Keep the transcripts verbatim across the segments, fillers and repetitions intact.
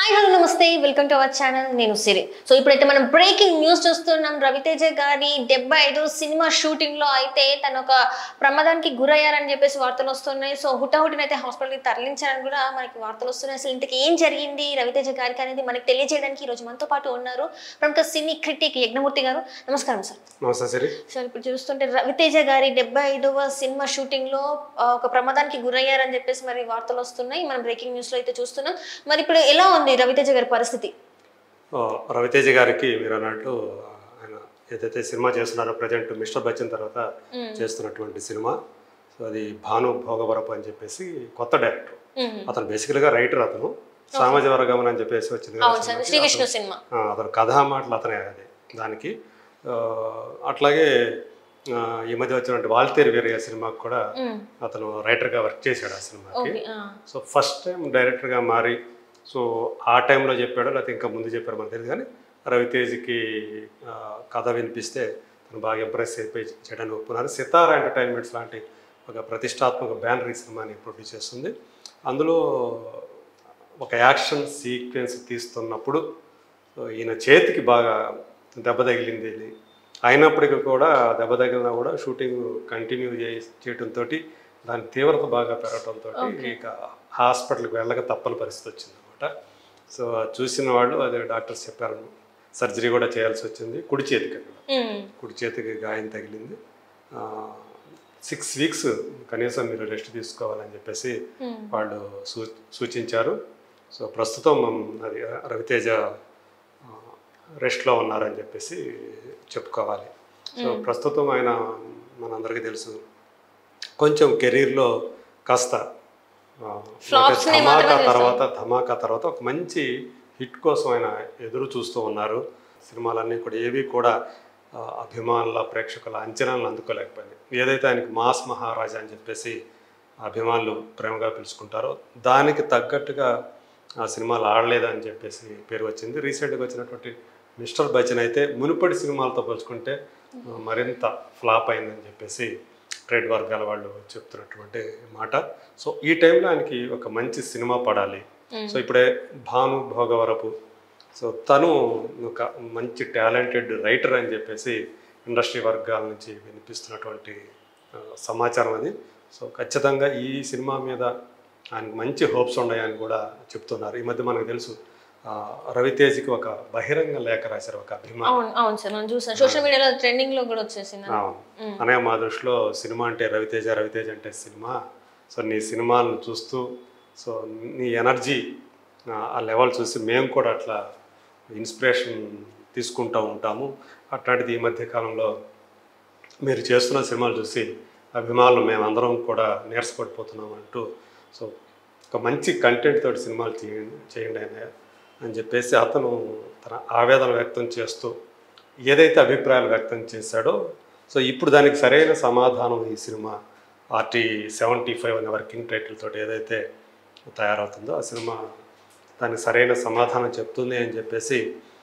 Hi hello నమస్తే welcome to our channel నేను Siri. So ఇప్పుడైతే మనం బ్రేకింగ్ న్యూస్ చూస్తున్నాం. రవితేజ గారి డెబ్బై ఐదు సినిమా షూటింగ్ లో అయితే తను ఒక ప్రమాదానికి గురయ్యారని చెప్పేసి వార్తలు వస్తున్నాయి. సో హుటాహుటిన అయితే హాస్పిటల్కి తరలించారని కూడా మనకి వార్తలు వస్తున్నాయి. అసలు ఇంతకు ఏం జరిగింది రవితేజ గారికి అనేది మనకి తెలియజేయడానికి ఈ రోజు మనతో పాటు ఉన్నారు ప్రముఖ సినీ క్రిటిక్ యజ్ఞమూర్తి గారు. నమస్కారం సార్. నమస్తే సిరి. సార్ ఇప్పుడు చూస్తుంటే రవితేజ గారి డెబ్బై ఐదవ సినిమా షూటింగ్ లో ఒక ప్రమాదానికి గురయ్యారని చెప్పేసి మరి వార్తలు వస్తున్నాయి. మనం బ్రేకింగ్ న్యూస్ లో అయితే చూస్తున్నాం. మరి ఇప్పుడు ఎలా ఉంది రవితేజ గారి పరిస్థితి? రవితేజ గారికి మీరు అన్నట్టు ఆయన ఏదైతే సినిమా చేస్తున్నారో ప్రజెంట్ మిస్టర్ బచ్చన్ తర్వాత చేస్తున్నటువంటి సినిమా, సో అది భాను భోగవరపు అని చెప్పేసి కొత్త డైరెక్టర్. అతను బేసికల్గా రైటర్, అతను సామాజిక వర్గమని అని చెప్పేసి వచ్చింది. అతను కథా మాటలు అతనే అది దానికి. అట్లాగే ఈ మధ్య వచ్చినటువంటి వాల్తేరు వీరయ్య సినిమాకి కూడా అతను రైటర్గా వర్క్ చేశాడు ఆ సినిమాకి. సో ఫస్ట్ టైం డైరెక్టర్గా మారి, సో ఆ టైంలో చెప్పాడో లేకపోతే ఇంకా ముందు చెప్పారు మనకు తెలియదు, కానీ రవితేజ్కి కథ వినిపిస్తే తను బాగా ఇంప్రెస్ అయిపోయి చేయడానికి ఒప్పుకున్నారు. సితారా ఎంటర్టైన్మెంట్స్ లాంటి ఒక ప్రతిష్టాత్మక బ్యానర్ ఈ సినిమాని ప్రొడ్యూస్ చేస్తుంది. అందులో ఒక యాక్షన్ సీక్వెన్స్ తీస్తున్నప్పుడు ఈయన చేతికి బాగా దెబ్బ తగిలింది. అయినప్పటికీ కూడా దెబ్బ తగిలినా కూడా షూటింగ్ కంటిన్యూ చేయడంతో దాని తీవ్రత బాగా పెరగడంతో ఇక హాస్పిటల్కి వెళ్ళక తప్పని పరిస్థితి వచ్చింది అనమాట. సో చూసిన వాళ్ళు అదే డాక్టర్స్ చెప్పారు, సర్జరీ కూడా చేయాల్సి వచ్చింది. కుడి చేతికి కుడి చేతికి గాయం తగిలింది. సిక్స్ వీక్స్ కనీసం మీరు రెస్ట్ తీసుకోవాలని చెప్పేసి వాళ్ళు సూ సూచించారు. సో ప్రస్తుతం అది రవితేజ రెస్ట్లో ఉన్నారని చెప్పేసి చెప్పుకోవాలి. సో ప్రస్తుతం ఆయన మనందరికీ తెలుసు కొంచెం కెరీర్లో కాస్త ధమాకా తర్వాత ధమాకా తర్వాత ఒక మంచి హిట్ కోసం ఆయన ఎదురు చూస్తూ ఉన్నారు. సినిమాలన్నీ కూడా ఏవి కూడా అభిమానుల ప్రేక్షకుల అంచనాలను అందుకోలేకపోయింది. ఏదైతే ఆయనకి మాస్ మహారాజా అని చెప్పేసి అభిమానులు ప్రేమగా పిలుచుకుంటారో దానికి తగ్గట్టుగా ఆ సినిమాలు ఆడలేదని చెప్పేసి పేరు వచ్చింది. రీసెంట్గా వచ్చినటువంటి మిస్టర్ బచ్చన్ అయితే మునుపటి సినిమాలతో పోల్చుకుంటే మరింత ఫ్లాప్ అయిందని చెప్పేసి ట్రేడ్ వర్గాల వాళ్ళు చెప్తున్నటువంటి మాట. సో ఈ టైంలో ఆయనకి ఒక మంచి సినిమా పడాలి. సో ఇప్పుడే భాను భోగవరపు, సో తను ఒక మంచి టాలెంటెడ్ రైటర్ అని చెప్పేసి ఇండస్ట్రీ వర్గాల నుంచి వినిపిస్తున్నటువంటి సమాచారం అది. సో ఖచ్చితంగా ఈ సినిమా మీద ఆయనకు మంచి హోప్స్ ఉన్నాయని కూడా చెప్తున్నారు. ఈ మధ్య మనకు తెలుసు రవితేజ్కి ఒక బహిరంగ లేఖ రాశారు ఒక అభిమాని. అనయ్య మా దృష్టిలో సినిమా అంటే రవితేజ, రవితేజ అంటే సినిమా. సో నీ సినిమాలను చూస్తూ సో నీ ఎనర్జీ ఆ లెవెల్ చూసి మేము కూడా అట్లా ఇన్స్పిరేషన్ తీసుకుంటూ ఉంటాము. అట్లాంటిది ఈ మధ్య కాలంలో మీరు చేస్తున్న సినిమాలు చూసి అభిమానులు మేమందరం కూడా నీరసపడిపోతున్నాం అంటూ, సో ఒక మంచి కంటెంట్ తోటి సినిమాలు చేయండి చేయండి అన్నయ్య అని చెప్పేసి అతను తన ఆవేదన వ్యక్తం చేస్తూ ఏదైతే అభిప్రాయాలు వ్యక్తం చేశాడో, సో ఇప్పుడు దానికి సరైన సమాధానం ఈ సినిమా ఆర్టీ సెవెంటీ ఫైవ్ అనే వర్కింగ్ టైటిల్ తోటి ఏదైతే తయారవుతుందో ఆ సినిమా దానికి సరైన సమాధానం చెప్తుంది అని చెప్పేసి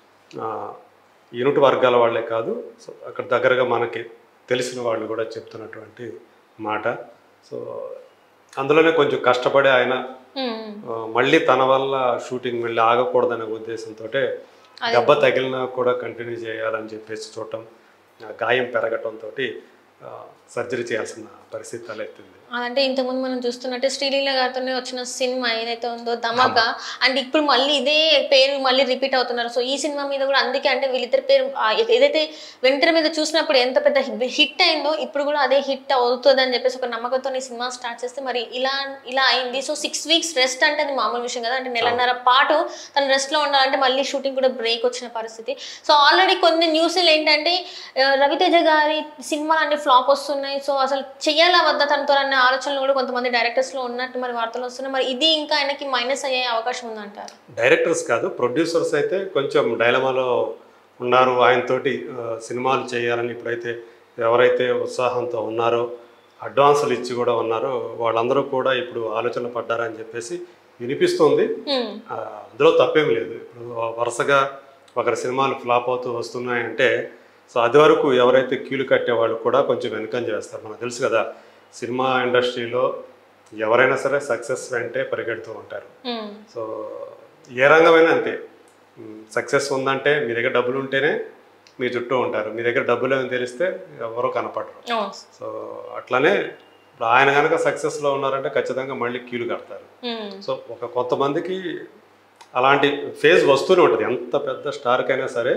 యూనిట్ వర్గాల వాళ్ళే కాదు, సో అక్కడ దగ్గరగా మనకి తెలిసిన వాళ్ళు కూడా చెప్తున్నటువంటి మాట. సో అందులోనే కొంచెం కష్టపడి ఆయన మళ్ళీ తన వల్ల షూటింగ్ వెళ్ళి ఆగకూడదనే ఉద్దేశంతో దెబ్బ తగిలినా కూడా కంటిన్యూ చేయాలని చెప్పేసి చూడటం, గాయం పెరగటంతో సర్జరీ చేయాల్సిన పరిస్థితి తలెత్తింది. అంటే ఇంతకుముందు మనం చూస్తున్నట్టే శ్రీలీల గారితోనే వచ్చిన సినిమా ఏదైతే ఉందో ధమాకా, అండ్ ఇప్పుడు మళ్ళీ ఇదే పేరు మళ్ళీ రిపీట్ అవుతున్నారు. సో ఈ సినిమా మీద కూడా అందుకే అంటే వీళ్ళిద్దరి పేరు ఏదైతే వెంటనే మీద చూసినప్పుడు ఎంత పెద్ద హిట్ అయిందో ఇప్పుడు కూడా అదే హిట్ అవుతుంది అని చెప్పేసి ఒక నమ్మకంతో ఈ సినిమా స్టార్ట్ చేస్తే మరి ఇలా ఇలా అయింది. సో సిక్స్ వీక్స్ రెస్ట్ అంటే అది మామూలు విషయం కదా, అంటే నెలన్నర పాటు తను రెస్ట్లో ఉండాలంటే మళ్ళీ షూటింగ్ కూడా బ్రేక్ వచ్చిన పరిస్థితి. సో ఆల్రెడీ కొన్ని న్యూస్లు ఏంటంటే రవితేజ గారి సినిమాలు అన్ని ఫ్లాప్ వస్తున్నాయి. సో అసలు చెయ్యాలా వద్దా తనతో అన్న ఆలోచనలు కూడా కొంతమంది డైరెక్టర్స్ లో ఉన్నట్టు మరి వార్తలు వస్తున్నాయి. మరి ఇది ఇంకా ఆయనకి మైనస్ అయ్యే అవకాశం ఉందంటారు? డైరెక్టర్స్ కాదు, ప్రొడ్యూసర్స్ అయితే కొంచెం డైలమాలో ఉన్నారు. ఆయనతోటి సినిమాలు చేయాలని ఇప్పుడైతే ఎవరైతే ఉత్సాహంతో ఉన్నారో అడ్వాన్సులు ఇచ్చి కూడా ఉన్నారో వాళ్ళందరూ కూడా ఇప్పుడు ఆలోచనలు పడ్డారని చెప్పేసి వినిపిస్తుంది. అందులో తప్పేం లేదు. ఇప్పుడు వరుసగా ఒకరి సినిమాలు ఫ్లాప్ అవుతూ వస్తున్నాయంటే సో అది వరకు ఎవరైతే క్యూలు కట్టేవాళ్ళు కూడా కొంచెం వెనుకంజ వేస్తారు. మనకు తెలుసు కదా, సినిమా ఇండస్ట్రీలో ఎవరైనా సరే సక్సెస్ వెంటే పరిగెడుతూ ఉంటారు. సో ఏ రంగమైనా అంతే. సక్సెస్ ఉందంటే మీ దగ్గర డబ్బులు ఉంటేనే మీ చుట్టూ ఉంటారు, మీ దగ్గర డబ్బులు ఏమని తెలిస్తే ఎవరో కనపడరు. సో అట్లానే ఇప్పుడు ఆయన కనుక సక్సెస్లో ఉన్నారంటే ఖచ్చితంగా మళ్ళీ క్యూలు కడతారు. సో ఒక కొంతమందికి అలాంటి ఫేజ్ వస్తూనే ఉంటుంది. ఎంత పెద్ద స్టార్కైనా సరే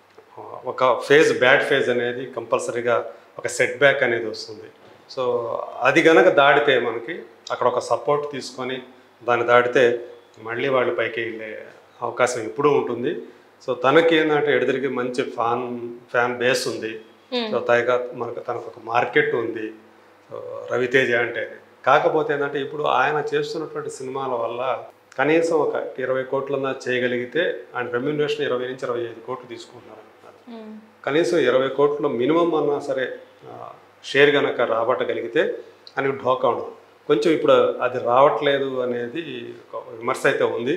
ఒక ఫేజ్, బ్యాడ్ ఫేజ్ అనేది కంపల్సరీగా ఒక సెట్ బ్యాక్ అనేది వస్తుంది. సో అది కనుక దాటితే మనకి అక్కడ ఒక సపోర్ట్ తీసుకొని దాన్ని దాటితే మళ్ళీ వాళ్ళు పైకి వెళ్ళే అవకాశం ఎప్పుడూ ఉంటుంది. సో తనకి ఏంటంటే ఎడదిరిగి మంచి ఫ్యాన్ ఫ్యాన్ బేస్ ఉంది. సో పైగా మనకు తనకు ఒక మార్కెట్ ఉంది సో రవితేజ అంటే. కాకపోతే ఏంటంటే ఇప్పుడు ఆయన చేస్తున్నటువంటి సినిమాల వల్ల కనీసం ఒక ఇరవై కోట్లన్నా చేయగలిగితే ఆయన రెమ్యూనరేషన్ ఇరవై నుంచి ఇరవై ఐదు కోట్లు తీసుకుంటున్నారు అంటున్నారు. కనీసం ఇరవై కోట్లు మినిమం అన్నా సరే షేర్ కనుక రాబట్టగలిగితే ఆయనకు ఢోకా ఉండదు. కొంచెం ఇప్పుడు అది రావట్లేదు అనేది ఒక విమర్శ అయితే ఉంది.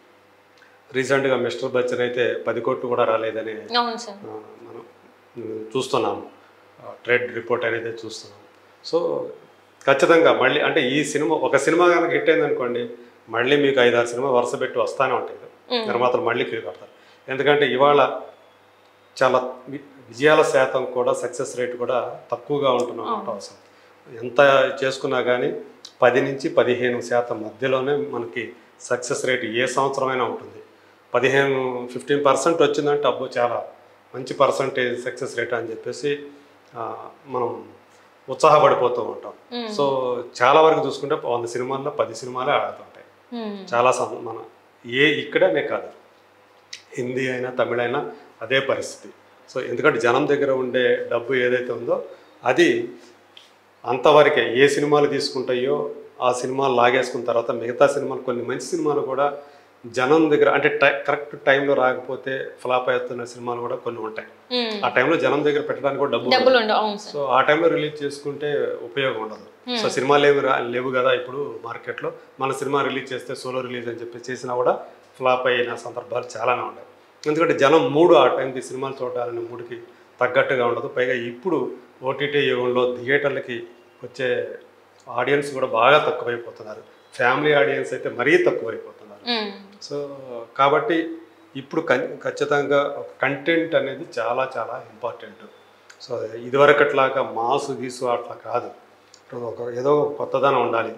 రీసెంట్గా మిస్టర్ బచ్చన్ అయితే పది కోట్లు కూడా రాలేదని మనం చూస్తున్నాము, ట్రేడ్ రిపోర్ట్ అనేది చూస్తున్నాము. సో ఖచ్చితంగా మళ్ళీ అంటే ఈ సినిమా ఒక సినిమా కనుక హిట్ అయింది అనుకోండి, మళ్ళీ మీకు ఐదారు సినిమా వరుస పెట్టి వస్తూనే ఉంటాయి, నిర్మాతలు మళ్ళీ క్లిక్ అవుతారు. ఎందుకంటే ఇవాళ చాలా విజయాల శాతం కూడా సక్సెస్ రేట్ కూడా తక్కువగా ఉంటున్నాం అవసరం. ఎంత చేసుకున్నా కానీ పది నుంచి పదిహేను శాతం మధ్యలోనే మనకి సక్సెస్ రేట్ ఏ సంవత్సరమైనా ఉంటుంది. పదిహేను ఫిఫ్టీన్ పర్సెంట్ వచ్చిందంటే అబ్బో చాలా మంచి పర్సంటేజ్ సక్సెస్ రేట్ అని చెప్పేసి మనం ఉత్సాహపడిపోతూ ఉంటాం. సో చాలా వరకు చూసుకుంటే వంద సినిమాల్లో పది సినిమాలే ఆడుతుంటాయి. చాలా మన ఏ ఇక్కడనే కాదు, హిందీ అయినా తమిళ అయినా అదే పరిస్థితి. సో ఎందుకంటే జనం దగ్గర ఉండే డబ్బు ఏదైతే ఉందో అది అంతవరకే. ఏ సినిమాలు తీసుకుంటాయో ఆ సినిమాలు లాగేసుకున్న తర్వాత మిగతా సినిమాలు, కొన్ని మంచి సినిమాలు కూడా జనం దగ్గర అంటే టై కరెక్ట్ టైంలో రాకపోతే ఫ్లాప్ అవుతున్న సినిమాలు కూడా కొన్ని ఉంటాయి. ఆ టైంలో జనం దగ్గర పెట్టడానికి కూడా డబ్బులు ఉండవు. సో ఆ టైంలో రిలీజ్ చేసుకుంటే ఉపయోగం ఉండదు. సో సినిమాలు ఏమి లేవు కదా ఇప్పుడు మార్కెట్లో, మన సినిమా రిలీజ్ చేస్తే సోలో రిలీజ్ అని చెప్పి చేసినా కూడా ఫ్లాప్ అయిన సందర్భాలు చాలానే ఉన్నాయి. ఎందుకంటే జనం మూడు ఆ టైంకి సినిమాలు చూడాలనే మూడుకి తగ్గట్టుగా ఉండదు. పైగా ఇప్పుడు ఓటీటీ యుగంలో థియేటర్లకి వచ్చే ఆడియన్స్ కూడా బాగా తక్కువైపోతున్నారు. ఫ్యామిలీ ఆడియన్స్ అయితే మరీ తక్కువైపోతున్నారు. సో కాబట్టి ఇప్పుడు ఖచ్చితంగా కంటెంట్ అనేది చాలా చాలా ఇంపార్టెంట్. సో ఇదివరకట్లాగా మాసు గీసు అట్లా కాదు, ఒక ఏదో కొత్తదనం ఉండాలి.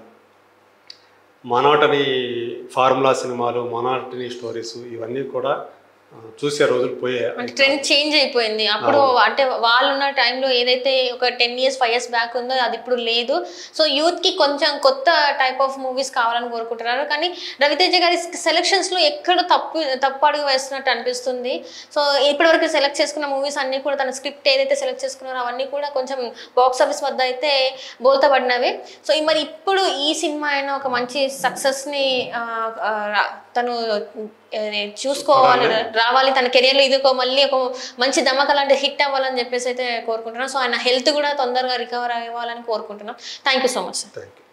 మొనాటనీ ఫార్ములా సినిమాలు, మొనాటనీ స్టోరీస్ ఇవన్నీ కూడా చూసే రోజులు పోయే. ట్రెండ్ చేంజ్ అయిపోయింది. అప్పుడు అంటే వాళ్ళు ఉన్న టైంలో ఏదైతే ఒక ten years five years back ఉందో అది ఇప్పుడు లేదు. సో యూత్ కి కొంచెం కొత్త టైప్ ఆఫ్ మూవీస్ కావాలని కోరుకుంటున్నారు. కానీ రవితేజ గారి సెలెక్షన్స్ లో ఎక్కడ తప్పు తప్పు అడుగు వేస్తున్నట్టు అనిపిస్తుంది. సో ఇప్పటివరకు సెలెక్ట్ చేసుకున్న మూవీస్ అన్ని కూడా తన స్క్రిప్ట్ ఏదైతే సెలెక్ట్ చేసుకున్నారో అవన్నీ కూడా కొంచెం బాక్స్ ఆఫీస్ వద్ద అయితే బోల్తా పడినవి. సో మరి ఇప్పుడు ఈ సినిమా అయినా ఒక మంచి సక్సెస్ ని తను చూసుకోవాలి, రావాలి, తన కెరియర్లో ఇది ఒక మళ్ళీ ఒక మంచి ధమాకా లాంటి హిట్ అవ్వాలని చెప్పేసి అయితే కోరుకుంటున్నాను. సో ఆయన హెల్త్ కూడా తొందరగా రికవర్ అవ్వాలని కోరుకుంటున్నాం. Thank you so much sir.